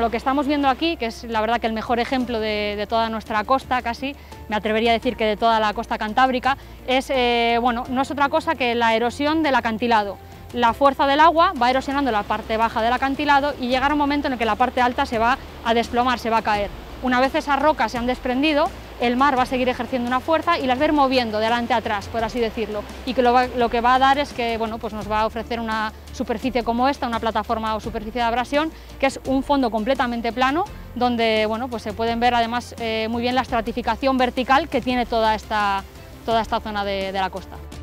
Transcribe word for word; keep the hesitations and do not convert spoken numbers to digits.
lo que estamos viendo aquí, que es la verdad que el mejor ejemplo de, de toda nuestra costa, casi, me atrevería a decir que de toda la costa cantábrica, es, eh, bueno, no es otra cosa que la erosión del acantilado. La fuerza del agua va erosionando la parte baja del acantilado y llegará un momento en el que la parte alta se va a desplomar, se va a caer. Una vez esas rocas se han desprendido, el mar va a seguir ejerciendo una fuerza y las va a ir moviendo de adelante a atrás, por así decirlo, y que lo, va, lo que va a dar es que bueno, pues nos va a ofrecer una superficie como esta, una plataforma o superficie de abrasión, que es un fondo completamente plano, donde bueno, pues se pueden ver además eh, muy bien la estratificación vertical que tiene toda esta, toda esta zona de, de la costa.